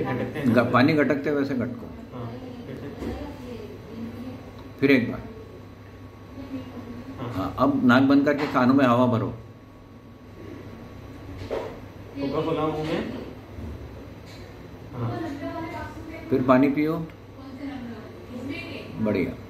घटकते हैं ना? पानी घटकते वैसे घटको। हाँ, फिर एक बार। हाँ। हाँ, अब नाक बंद करके कानों में हवा भरो। कोका कोला मुंह में। हाँ। फिर पानी पियो। बढ़िया।